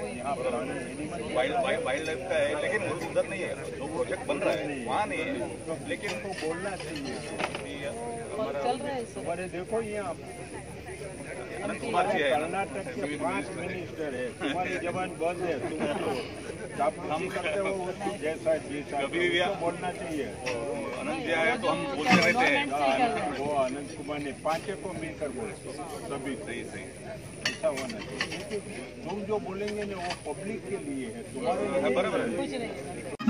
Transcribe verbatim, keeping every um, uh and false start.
यहाँ पर wild wild life का है, लेकिन वो उधर नहीं है, जो प्रोजेक्ट बन रहा है वहाँ नहीं है, लेकिन तो बोलना चाहिए। हमारे देखो यहाँ अनंत कुमार जी है, कर्नाटक के पांच मिनिस्टर है, तुम्हारी जबान बंद है, तुम हम करते हो उसको जैसा जैसा कभी भी बोलना चाहिए। अनंत जी आया तो हम बोलते रहते हैं, वो अनंत कुमार ने पांचे को मिलकर बोलते सभी सही सही ऐसा होना चाहिए। तुम जो बोलेंगे ना वो पब्लिक के लिए है, तुम्हारे लिए बराबर है।